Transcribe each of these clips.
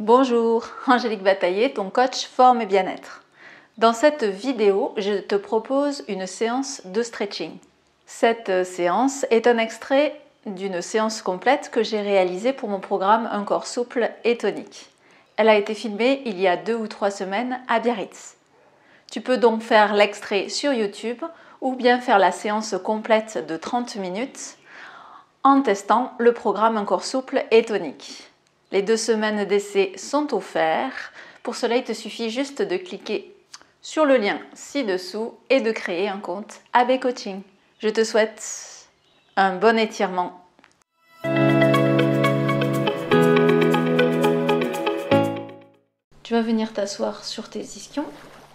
Bonjour, Angélique Bataillé, ton coach forme et bien-être. Dans cette vidéo, je te propose une séance de stretching. Cette séance est un extrait d'une séance complète que j'ai réalisée pour mon programme Un corps souple et tonique. Elle a été filmée il y a 2 ou 3 semaines à Biarritz. Tu peux donc faire l'extrait sur YouTube ou bien faire la séance complète de 30 minutes en testant le programme Un corps souple et tonique. Les 2 semaines d'essai sont offertes. Pour cela, il te suffit juste de cliquer sur le lien ci-dessous et de créer un compte AB Coaching. Je te souhaite un bon étirement. Tu vas venir t'asseoir sur tes ischions.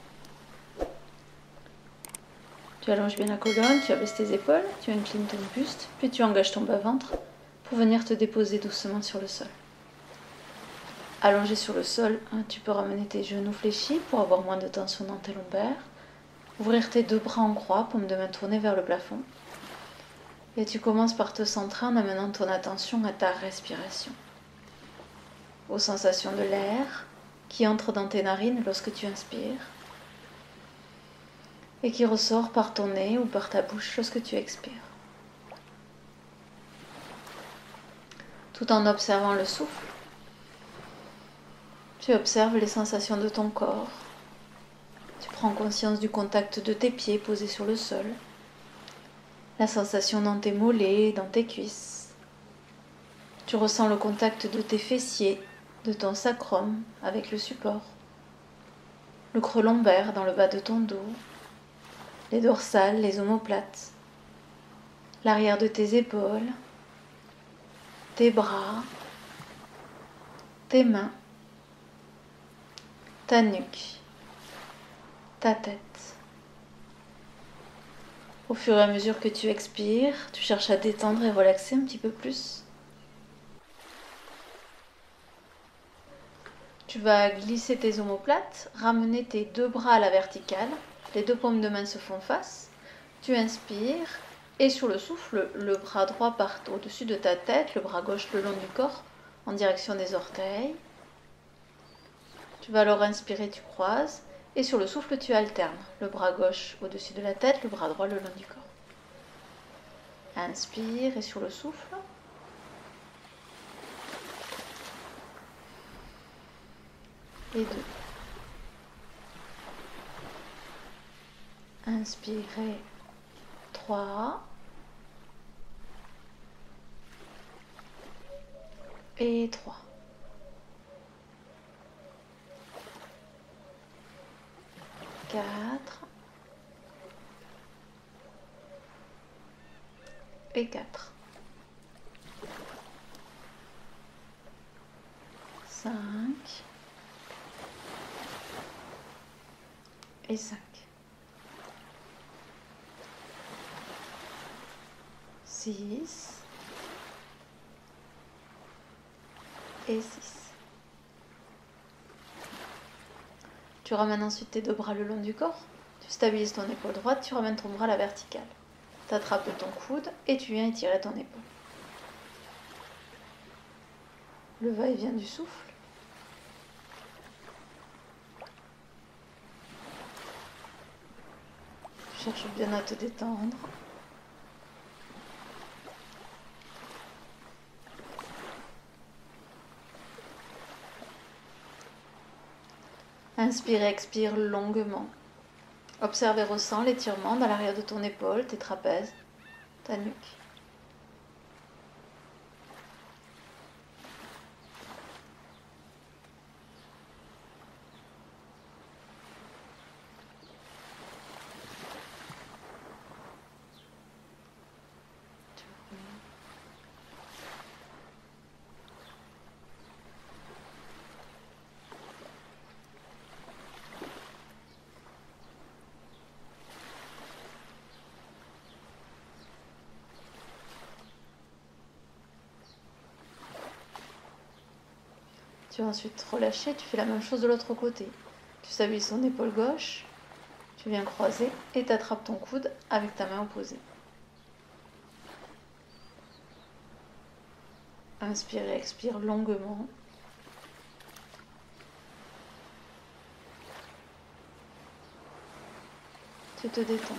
Tu allonges bien la colonne, tu abaisses tes épaules, tu inclines ton buste, puis tu engages ton bas-ventre pour venir te déposer doucement sur le sol. Allongé sur le sol, tu peux ramener tes genoux fléchis pour avoir moins de tension dans tes lombaires. Ouvrir tes 2 bras en croix, paume de main tournée vers le plafond. Et tu commences par te centrer en amenant ton attention à ta respiration. Aux sensations de l'air qui entre dans tes narines lorsque tu inspires et qui ressort par ton nez ou par ta bouche lorsque tu expires. Tout en observant le souffle, tu observes les sensations de ton corps. Tu prends conscience du contact de tes pieds posés sur le sol, la sensation dans tes mollets, dans tes cuisses. Tu ressens le contact de tes fessiers, de ton sacrum avec le support, le creux lombaire dans le bas de ton dos, les dorsales, les omoplates, l'arrière de tes épaules, tes bras, tes mains, ta nuque, ta tête. Au fur et à mesure que tu expires, tu cherches à détendre et relaxer un petit peu plus. Tu vas glisser tes omoplates, ramener tes 2 bras à la verticale, les 2 paumes de main se font face. Tu inspires et sur le souffle, le bras droit part au-dessus de ta tête, le bras gauche le long du corps en direction des orteils. Tu vas alors inspirer, tu croises et sur le souffle, tu alternes. Le bras gauche au-dessus de la tête, le bras droit le long du corps. Inspire et sur le souffle. Et 2. Inspirez. 3. Et 3. 4. Et 4. 5. Et 5. 6. Et 6. Tu ramènes ensuite tes 2 bras le long du corps. Tu stabilises ton épaule droite, tu ramènes ton bras à la verticale. Tu attrapes ton coude et tu viens étirer ton épaule. Le va-et-vient du souffle. Tu cherches bien à te détendre. Inspire et expire longuement. Observe et ressens l'étirement dans l'arrière de ton épaule, tes trapèzes, ta nuque. Tu vas ensuite relâcher, tu fais la même chose de l'autre côté. Tu stabilises ton épaule gauche, tu viens croiser et tu attrapes ton coude avec ta main opposée. Inspire et expire longuement. tu te détends.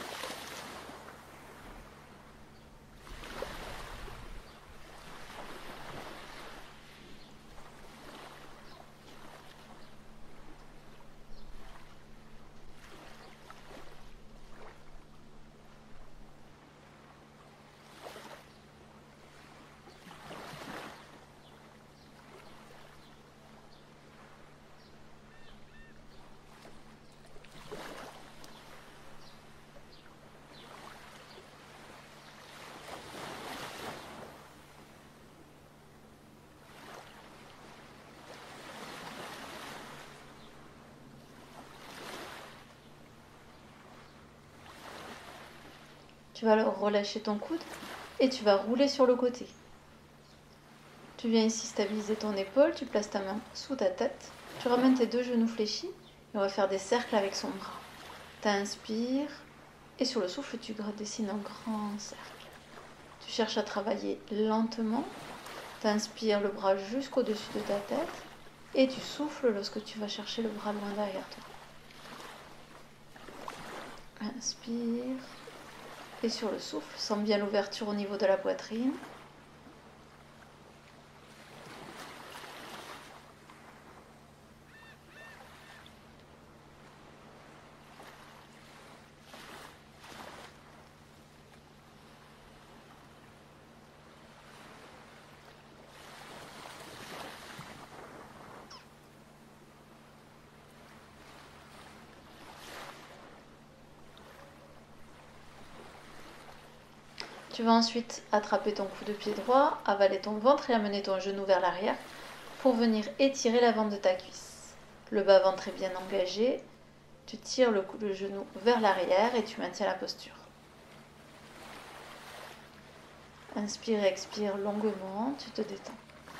Tu vas alors relâcher ton coude et tu vas rouler sur le côté. Tu viens ici stabiliser ton épaule, tu places ta main sous ta tête, tu ramènes tes deux genoux fléchis et on va faire des cercles avec son bras. Tu inspires et sur le souffle, tu dessines un grand cercle. Tu cherches à travailler lentement, tu inspires le bras jusqu'au-dessus de ta tête et tu souffles lorsque tu vas chercher le bras loin derrière toi. Inspire. Et sur le souffle, sens bien l'ouverture au niveau de la poitrine. Tu vas ensuite attraper ton coup de pied droit, avaler ton ventre et amener ton genou vers l'arrière pour venir étirer l'avant de ta cuisse. Le bas-ventre est bien engagé, tu tires le genou vers l'arrière et tu maintiens la posture. Inspire et expire longuement, tu te détends.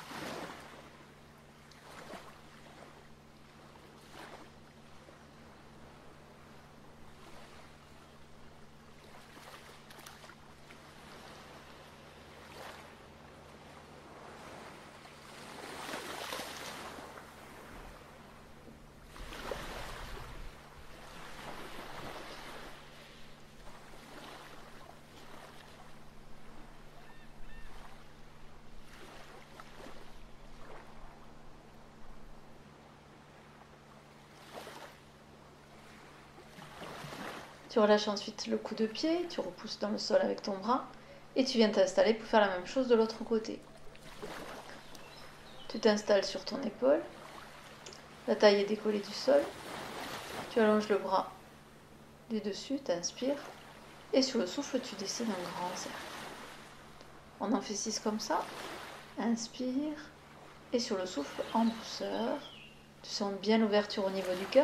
Tu relâches ensuite le coup de pied, tu repousses dans le sol avec ton bras et tu viens t'installer pour faire la même chose de l'autre côté. Tu t'installes sur ton épaule, la taille est décollée du sol, tu allonges le bras du dessus, tu inspires et sur le souffle tu dessines un grand cercle. On en fait 6 comme ça, inspire et sur le souffle en douceur, tu sens bien l'ouverture au niveau du cœur.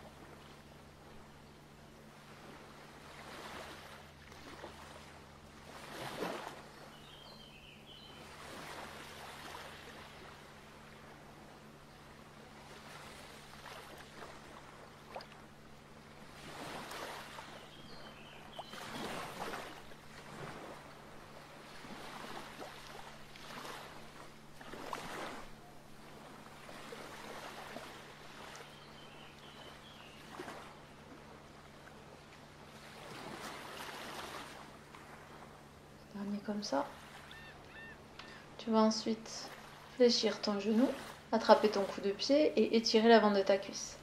Comme ça. Tu vas ensuite fléchir ton genou, attraper ton coup de pied et étirer l'avant de ta cuisse.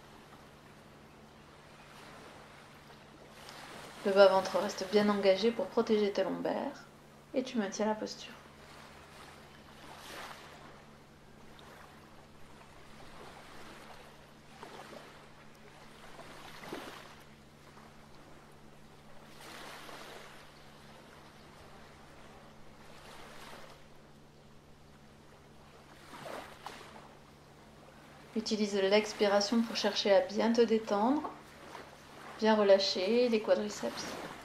Le bas-ventre reste bien engagé pour protéger tes lombaires et tu maintiens la posture. Utilise l'expiration pour chercher à bien te détendre, bien relâcher les quadriceps.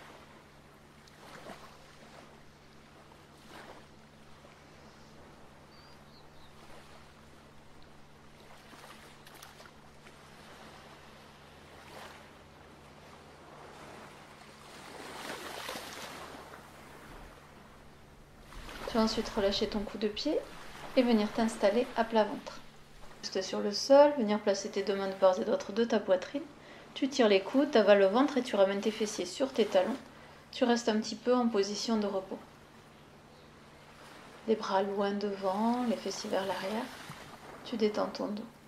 Tu vas ensuite relâcher ton coup de pied et venir t'installer à plat ventre. Juste sur le sol, venir placer tes deux mains de part et d'autre de ta poitrine. Tu tires les coudes, tu avales le ventre et tu ramènes tes fessiers sur tes talons. Tu restes un petit peu en position de repos. Les bras loin devant, les fessiers vers l'arrière. Tu détends ton dos.